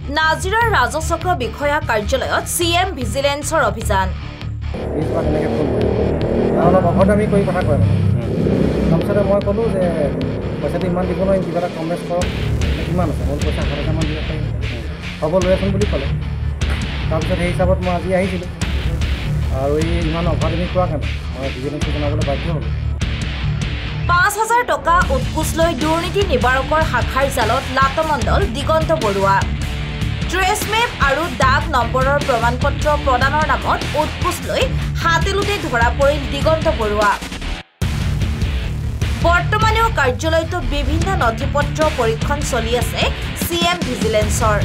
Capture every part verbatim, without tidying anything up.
নাজিৰাৰ ৰাজচক্ৰ বিষয়া কাৰ্যালয়ত চি এম ভিজিলেন্সৰ অভিযান। অলপ অভদ্ৰামি কৰি কথা কয় মানে তাৰপিছতে মই ক'লোঁ যে পইচাটো ইমান দিব নোৱাৰিম, কিবা এটা কম বেছ কৰক। কিমান আছে? মোৰ পইচা সাত হাজাৰমান দিব পাৰিম, হ'ব লৈ আছোন বুলি ক'লে। তাৰপিছত সেই হিচাপত মই আজি আহিছিলোঁ আৰু এই ইমান অভদ্ৰামি কোৱাৰ কাৰণে মই ভিজিলেন্সক জনাবলৈ বাধ্য হ'লোঁ। পাঁচ হাজাৰ টকা উৎকোচ লৈ দুৰ্নীতি নিবাৰকৰ শাখাৰ জালত লাতমণ্ডল দিগন্ত বৰুৱা। ট্ৰেছ মেপ আৰু ডাক নম্বৰৰ প্ৰমাণপত্ৰ প্ৰদানৰ নামত উৎকোচ লৈ হাতেলোতে ধৰা পৰিল দিগন্ত বৰুৱা। বৰ্তমানেও কাৰ্যালয়তো বিভিন্ন নথিপত্ৰ পৰীক্ষণ চলি আছে চি এম ভিজিলেন্সৰ।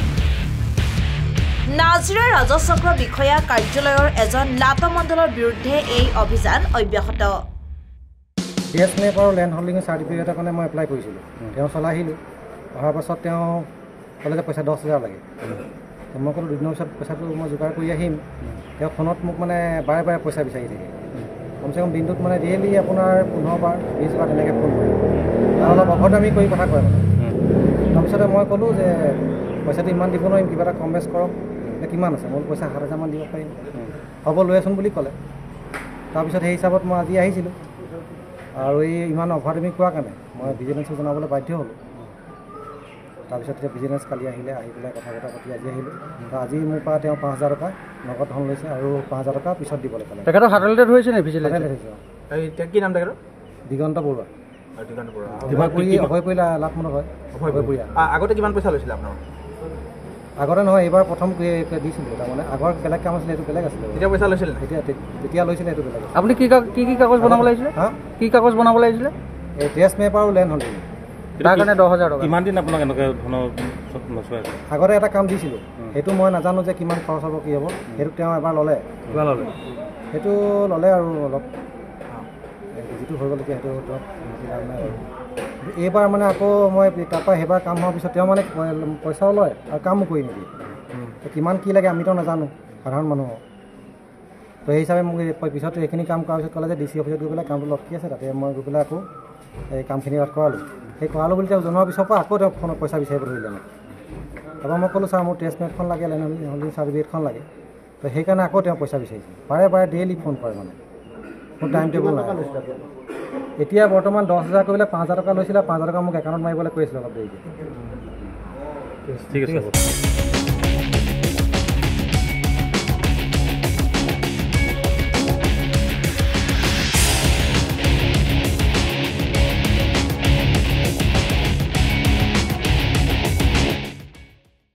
নাজিৰা ৰাজচক্ৰ বিষয়া কাৰ্যালয়ৰ এজন লাতমণ্ডলৰ বিৰুদ্ধে এই অভিযান অব্যাহত। ট্ৰেছ মেপ আৰু লেণ্ড হোল্ডিঙৰ চাৰ্টিফিকেটৰ কাৰণে মই এপ্লাই কৰিছিলোঁ। তেওঁ চলাই আহিলোঁ, অহাৰ পাছত তেওঁ ক'লে যে পইচা দহ হাজাৰ লাগে। মই ক'লোঁ দুদিনৰ পিছত পইচাটো মই যোগাৰ কৰি আহিম। তেওঁ ফোনত মোক মানে বাৰে বাৰে পইচা বিচাৰি থাকে। কমচে কম দিনটোত মানে ডেইলি আপোনাৰ পোন্ধৰ বাৰ বিছ বাৰ তেনেকৈ ফোন কৰে আৰু অলপ অভদ্ৰামি কৰি কথা কয় মানে। তাৰপিছতে মই ক'লোঁ যে পইচাটো ইমান দিব নোৱাৰিম, কিবা এটা কম বেছ কৰক। কিমান আছে? মোৰ পইচা সাত হাজাৰমান দিব পাৰিম, হ'ব লৈ আছোন বুলি ক'লে। তাৰপিছত সেই হিচাপত মই আজি আহিছিলোঁ আৰু এই ইমান অভদ্ৰামি কোৱাৰ কাৰণে মই ভিজিলেন্সক জনাবলৈ বাধ্য হ'লোঁ। তাৰপিছত এতিয়া ভিজিলেন্স কালি আহিলে, আহি পেলাই কথা বতৰা পাতি আজি আহিলোঁ। আজি মোৰ পৰা তেওঁ পাঁচ হাজাৰ টকা নগদ ধন লৈছে আৰু পাঁচ হাজাৰ টকা পিছত দিবলৈ ক'লে। তেখেতৰ হাততে ধৰিছে নে ভিজিলেন্স? ধৰিছে। কি নাম তেখেতৰ? দিগন্ত বৰুৱা। দিগন্ত বৰুৱা অভয় পৰিলা লাভমূলক হয়। অভয় পৰিয়া। আগতে কিমান পইচা লৈছিলে আপোনাৰ? আগতে নহয়, এইবাৰ প্ৰথম দিছিলোঁ। তাৰমানে আগৰ বেলেগ কাম আছিলে, এইটো বেলেগ আছিলে। এতিয়া পইচা লৈছিলে? এতিয়া তেতিয়া লৈছিলে, এইটো বেলেগ। আপুনি কি কি কি কাগজ বনাব লাগিছিলে? হা, কি কাগজ বনাব লাগিছিলে? এই ট্ৰেছ মেপ আৰু লেণ্ড হোল্ডিং। তাৰ কাৰণে দহ হাজাৰ টকা। কিমান দিন আপোনাক এনেকৈ ধৰণৰ নচুৱাই আছে? আগতে এটা কাম দিছিলোঁ, সেইটো মই নাজানো যে কিমান খৰচ হ'ব কি হ'ব। সেইটো তেওঁ এবাৰ ল'লে। কিমান ল'লে? সেইটো ল'লে আৰু অলপ যিটো হৈ গ'ল এতিয়া সেইটো ধৰক নাই আৰু। এইবাৰ মানে আকৌ মই তাৰপৰা সেইবাৰ কাম হোৱাৰ পিছত তেওঁ মানে পইচাও লয় আৰু কামো কৰি নিদিয়ে। কিমান কি লাগে আমিতো নাজানো সাধাৰণ মানুহৰ। তো সেই হিচাপে মোক পিছত এইখিনি কাম কৰাৰ পিছত ক'লে যে ডি চি অফিচত গৈ পেলাই কামটো লটকি আছে, তাতে মই গৈ পেলাই আকৌ এই কামখিনি ইয়াত কৰালোঁ। সেই কৰালোঁ বুলি তেওঁ জনোৱাৰ পিছৰ পৰা আকৌ তেওঁ ফোনত পইচা বিচাৰিব ধৰিলে মোক। তাৰপৰা মই ক'লোঁ ছাৰ মোৰ ট্ৰেছ মেপখন লাগে, লেণ্ড হোল্ডিং চাৰ্টিফিকেটখন লাগে। তো সেইকাৰণে আকৌ তেওঁ পইচা বিচাৰিছে। বাৰে বাৰে ডেইলি ফোন কৰে মানে, মোৰ টাইম টেবুল নাই। এতিয়া বৰ্তমান দহ হাজাৰ কৰি পেলাই পাঁচ হাজাৰ টকা লৈছিলে, পাঁচ হাজাৰ টকা মোক একাউণ্টত মাৰিবলৈ কৈ আছিলে অলপ দেৰিকৈ। ঠিক আছে।